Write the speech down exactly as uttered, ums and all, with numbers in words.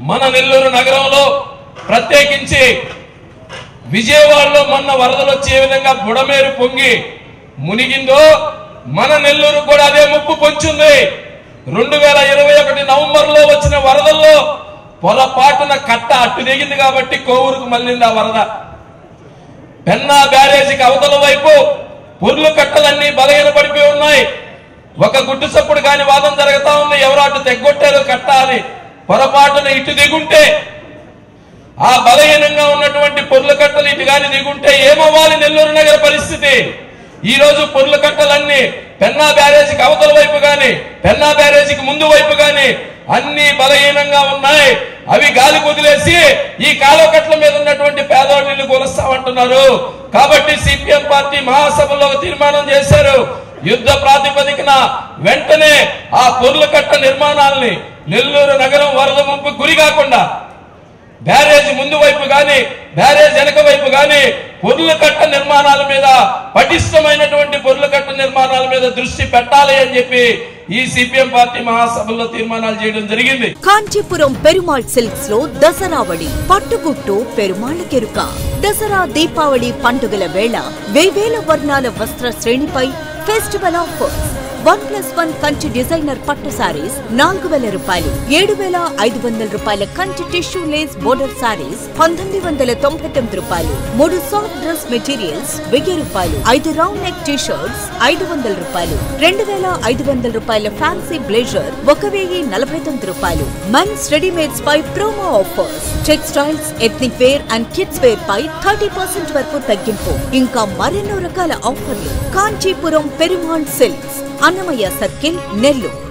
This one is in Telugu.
మన నెల్లూరు నగరంలో ప్రత్యేకించి విజయవాడలో మొన్న వరదలు వచ్చే విధంగా బుడమేరు పొంగి మునిగిందో మన నెల్లూరు కూడా అదే ముప్పు పొంచుంది. రెండు వేల ఇరవై ఒకటి నవంబర్ లో వచ్చిన వరదల్లో పొరపాటున కట్ట అట్టు దిగింది కాబట్టి కోవూరుకు మళ్ళింది ఆ వరద. పెన్నా బ్యారేజీకి అవతల వైపు పొర్లు కట్టలన్నీ బలహీన పడిపోయి ఉన్నాయి. ఒక గుడ్డు సప్పుడు కాని వాదన జరుగుతా ఉంది, ఎవరు అటు తెగ్గొట్టారు కట్ట అని. పొరపాటున ఇటు దిగుంటే ఆ బలహీనంగా ఉన్నటువంటి పొర్లు కట్టలు ఇటు గాని దిగుంటే ఏమవ్వాలి నెల్లూరు నగర పరిస్థితి? ఈ రోజు పొర్లు కట్టలన్నీ పెన్నా బ్యారేజీకి అవతల వైపు గాని పెన్నా బ్యారేజీకి ముందు వైపు గాని అన్ని బలహీనంగా ఉన్నాయి. అవి గాలి వదిలేసి ఈ కాలువకట్ల మీద ఉన్నటువంటి పేదవాళ్ళని కూలుస్తామంటున్నారు. కాబట్టి సిపిఎం పార్టీ మహాసభలో తీర్మానం చేశారు, యుద్ధ ప్రాతిపదికన వెంటనే ఆ పొర్లు కట్ట నిర్మాణాలని నెల్లూరు నగరం వరద ముంపు గురి కాకుండా బ్యారేజ్ ముందు వైపు గాని బ్యారేజ్ వెనక వైపు గాని పొర్లు కట్ట నిర్మాణాల మీద పటిష్టమైనటువంటి పొర్లు కట్ట నిర్మాణాల మీద దృష్టి పెట్టాలి అని చెప్పి ఈ సిపిఎం పార్టీ మహాసభలో తీర్మానాలు చేయడం జరిగింది. కాంచీపురం పెరుమాళ్ సిల్క్స్ లో దసరావళి పట్టుగుట్టు పెరుమాళ్ కెరుక. దసరా దీపావళి పండుగల వేళ వేవేల వర్ణాల వస్త్ర శ్రేణిపై festival offers. One plus one Kanchi designer పట్టు సారీస్ నాలుగు వేల రూపాయలు, ఏడు వేల ఐదు వందల రూపాయల Kanchi tissue lace border sarees పంతొమ్మిది వందల తొంభై తొమ్మిది రూపాయలు, మూడు సాఫ్ట్ డ్రెస్ మెటీరియల్స్ వెయ్యి రూపాయలు, ఐదు రౌండ్ నెక్ టీ షర్ట్స్ ఐదు వందల రూపాయలు, రెండు వేల ఐదు వందల రూపాయల ఫ్యాన్సీ బ్లేజర్ ఒక వెయ్యి నలభై తొమ్మిది రూపాయలు. మెన్స్ రెడీమేడ్స్ పై promo offers. Textiles, ethnic wear and kids wear పై థర్టీ పర్సెంట్ వరకు తగ్గింపు. ఇంకా మరెన్నో రకాల ఆఫర్లు. Kanchipuram Perumal silks, Annamayya circle, Nellore.